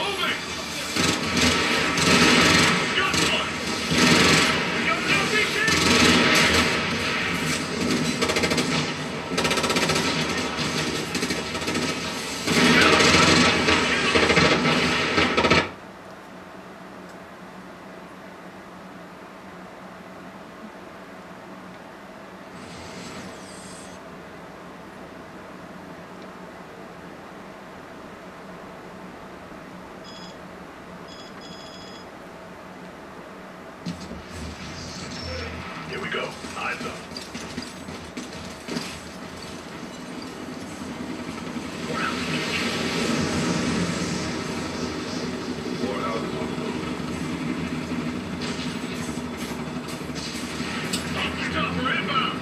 Here we go. Eyes up. More houses on the move. Chopper inbound!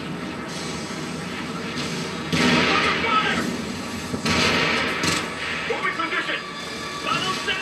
Under fire! Moving position! Final set!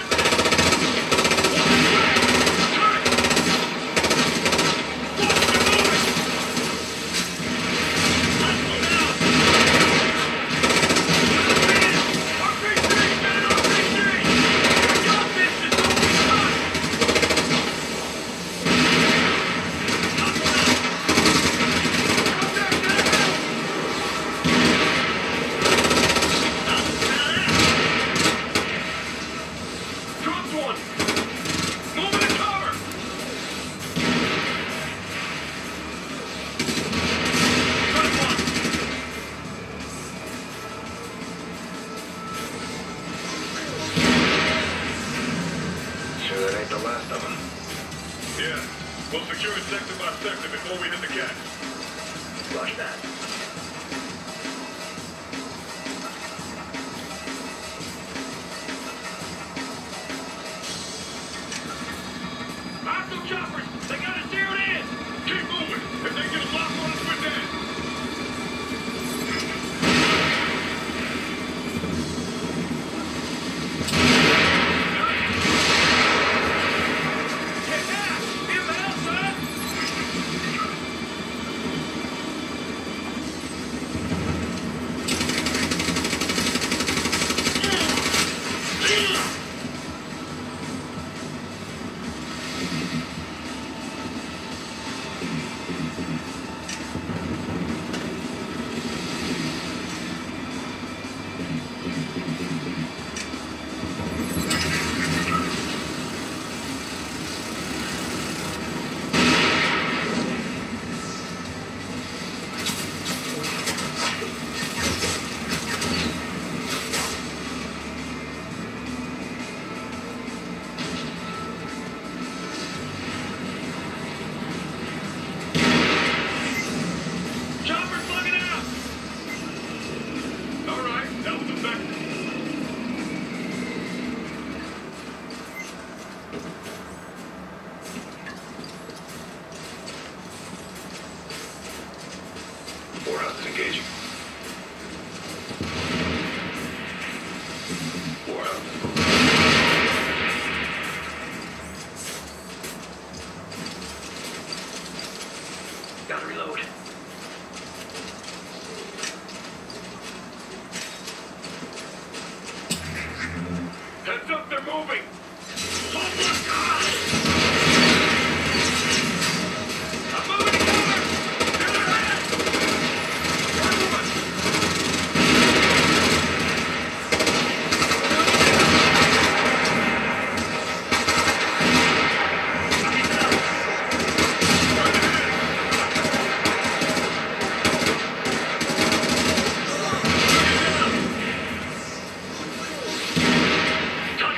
Yeah, we'll secure it sector by sector before we hit the cat. Rush that. Hostile choppers! They got it zeroed in! Keep moving! If they get a lock on us, we're dead! Warhouse is engaging. Warhouse is moving. Gotta reload. Heads up, they're moving! Oh my God! I'm moving cover! To the left! Touch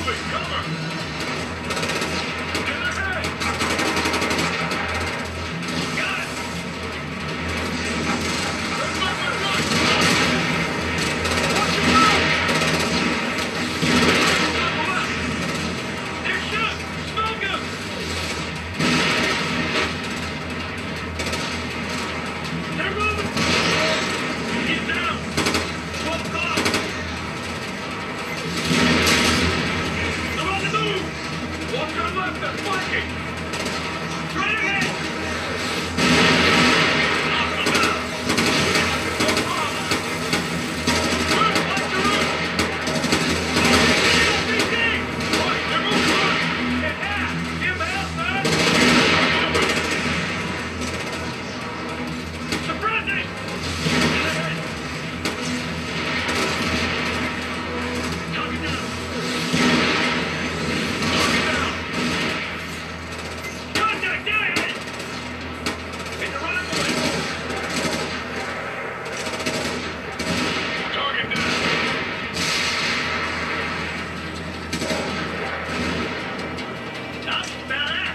moving! Cover! Get ahead! Got it! Let's move it right! Watch your mouth! They're shot! Smoke 'em! They're moving! Get down! Walk off! They're on the move! Walk to the left, they're flanking! Straight ahead! Knock them down! No problem! Move, like the roof! LCD! Right, they're moving right! Hit half! Give them hell, son! Suppressing! Get ahead! Target down! Target down! Contact, get ahead! Hit the right way! Target down! Not bad!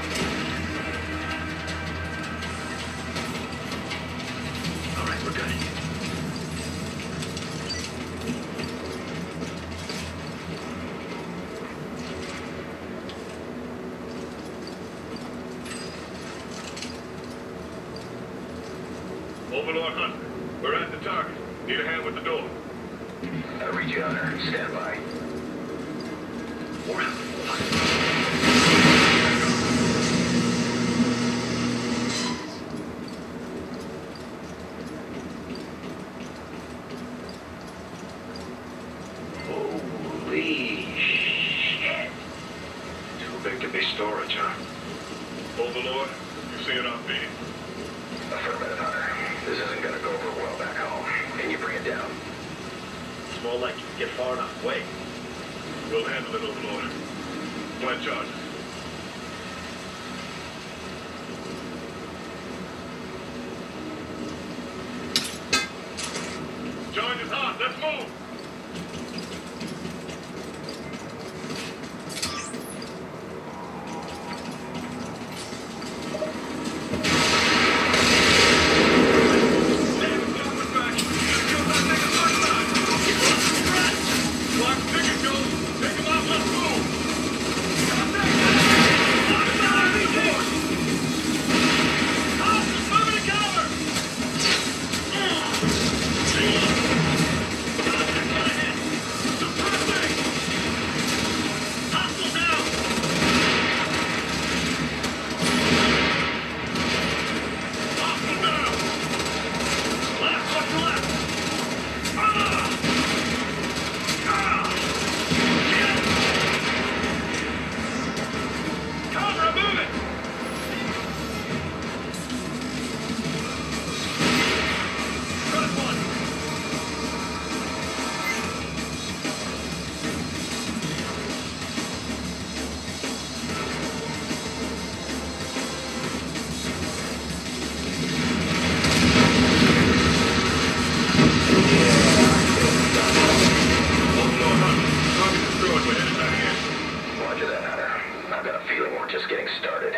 All right, we're good. Overlord Hunter, we're at the target. Need a hand with the door. Read you, Hunter. Stand by. We're out. Holy shit. Too big to be storage, huh? Overlord, you see it on me? Affirmative, Hunter. This isn't gonna go over well back home. Can you bring it down? It's more like you can get far enough away. We'll handle it, Overlord. Plant charges. Charge is hot. Let's move. Stand coming back. Just kill that thing the first time. Keep on the track. Clock ticket goes. Take him out. Let's move. Contact. Lock it down. Report. Hostiles moving to cover. Contact. Get ahead. Suppressing. Hostile down. Hostile down. Left, what's left? Get! Cover, move it! Front one! Overlord Hunter, target destroyed. We're headed back in. Roger that, Hunter. I've got a feeling we're just getting started.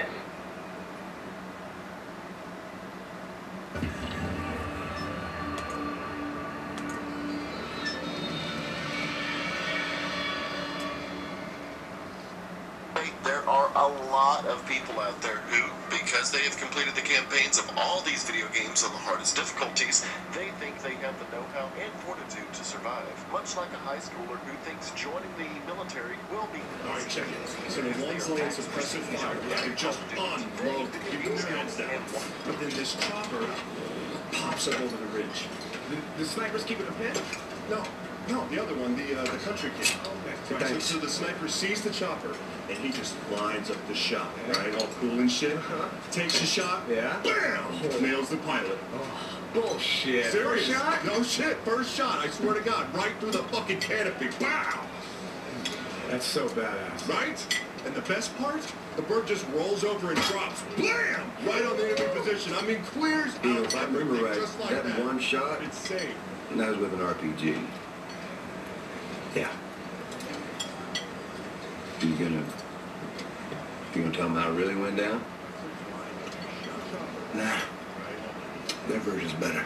There are a lot of people out there who, because they have completed the campaigns of all these video games on the hardest difficulties, they think they have the know-how and fortitude to survive. Much like a high schooler who thinks joining the military will be... All right, check it. So the ones laying suppressive fire, they just unload, keeping their heads down. But then this chopper pops up over the ridge. The sniper's keeping a pin? No, the other one, the country kid. Okay. Right, so the sniper sees the chopper, and he just lines up the shot, right? All cool and shit. Takes the shot, Yeah? bam! Nails the pilot. Bullshit. Serious? First shot? No shit, first shot, I swear to God, right through the fucking canopy. Wow! That's so badass. Right? And the best part? The bird just rolls over and drops. Blam! Right on the enemy position. I mean, clears You know, out if I remember everything right, just like that that. one shot, It's safe. and that was with an RPG. Yeah. You gonna tell them how it really went down? Nah. Their version's better.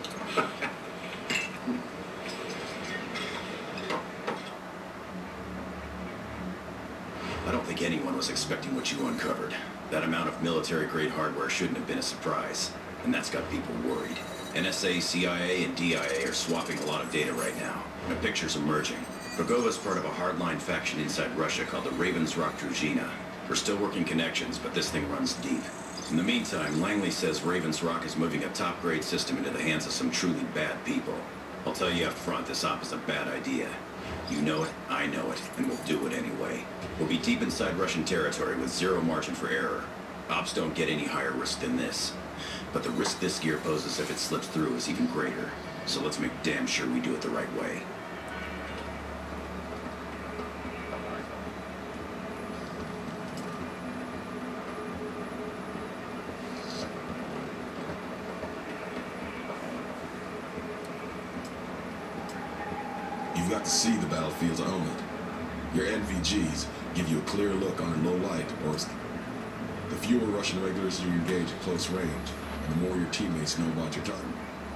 I don't think anyone was expecting what you uncovered. That amount of military-grade hardware shouldn't have been a surprise, and that's got people worried. NSA, CIA, and DIA are swapping a lot of data right now, and a picture's emerging. Rogova's part of a hardline faction inside Russia called the Ravensrock Druzhina. We're still working connections, but this thing runs deep. In the meantime, Langley says Ravensrock is moving a top-grade system into the hands of some truly bad people. I'll tell you up front, this op is a bad idea. You know it, I know it, and we'll do it anyway. We'll be deep inside Russian territory with zero margin for error. Ops don't get any higher risk than this. But the risk this gear poses if it slips through is even greater. So let's make damn sure we do it the right way. You've got to see the battlefield to own it. Your NVGs give you a clear look under low light, or the fewer Russian regulars you engage at close range, and the more your teammates know about your target.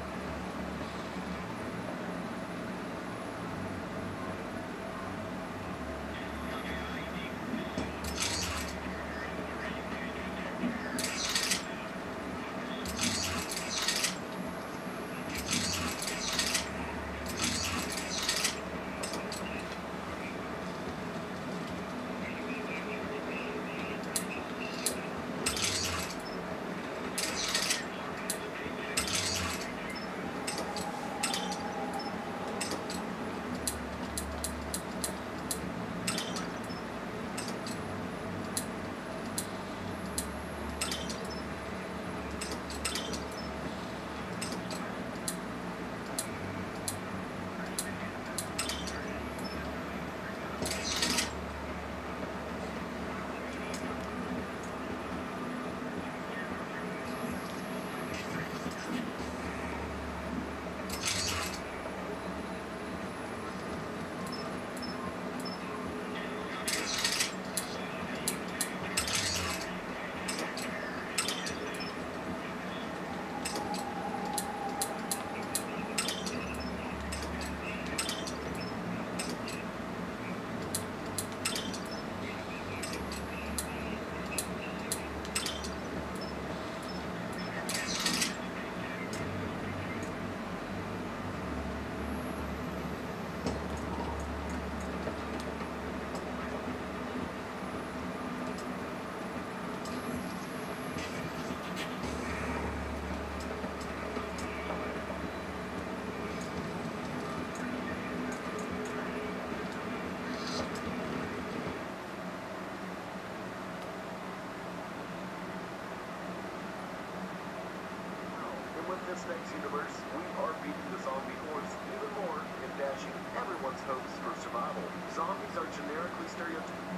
this next universe, we are beating the zombie horse even more and dashing everyone's hopes for survival. Zombies are generically stereotypical.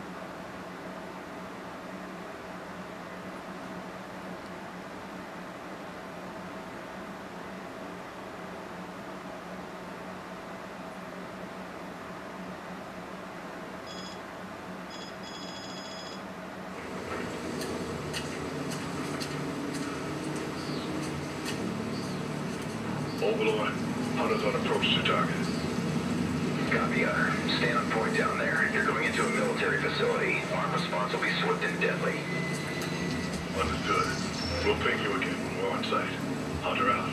Overlord, hunters on approach to target. Copy, Hunter. Stand on point down there. You're going into a military facility. Arm response will be swift and deadly. Understood. We'll ping you again when we're on site. Hunter out.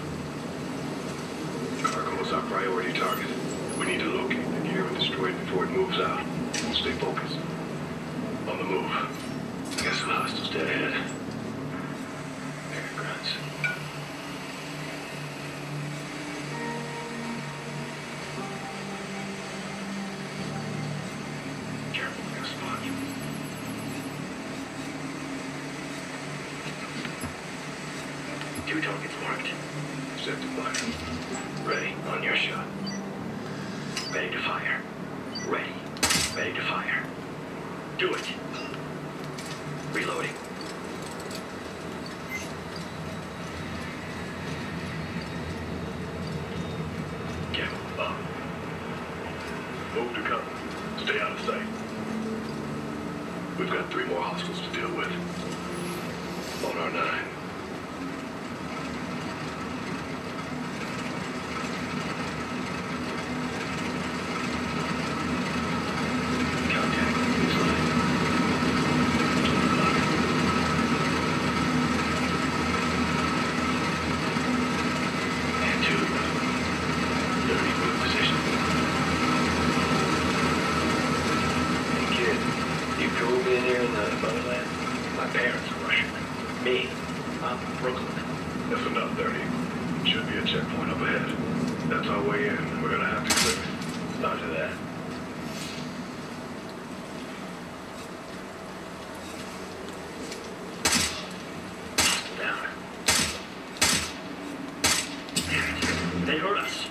Cargo is our priority target. We need to locate the gear and destroy it before it moves out. We'll stay focused. On the move. Got some hostiles dead ahead. There, grunts. Two targets marked. Set to fire. Ready. On your shot. Ready to fire. Ready. Ready to fire. Do it. Reloading. Camel up. Move to cover. Stay out of sight. We've got 3 more hostiles to deal with. On our 9. Contact. This line. 12 o'clock. And 2. 30 move position. Hey kid, you cool being here in the motherland? My parents are Russian. Me, I'm from Brooklyn. That's enough, 30. Should be a checkpoint up ahead. That's our way in. We're gonna have to clear it. Roger that. Down. They heard us.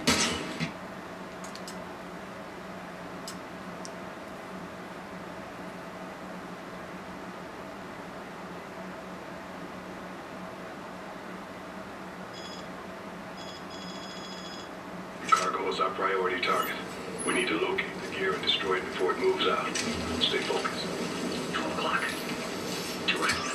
Cargo is our priority target. We need to locate the gear and destroy it before it moves out. Stay focused. 12 o'clock. Direct.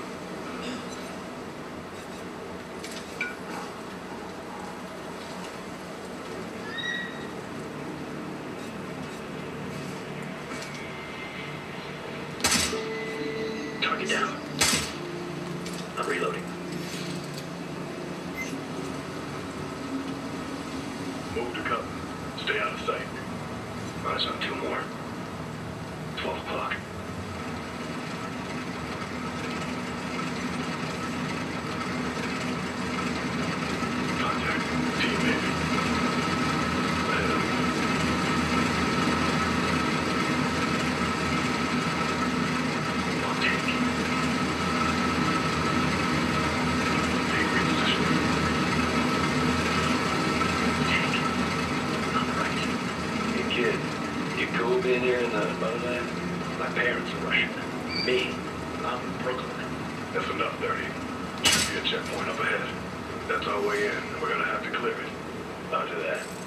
Target down. I'm reloading. Move to cover. Stay out of sight. Eyes on 2 more. 12 o'clock. Contact. Teammate. Ahead of me. I'll take. Take reposition. On the right. Hey kid, you cool being here in the motherland? My parents are Russian. Me, I'm from Brooklyn. That's enough, 30. Should be a checkpoint up ahead. That's our way in. We're gonna have to clear it. Roger that.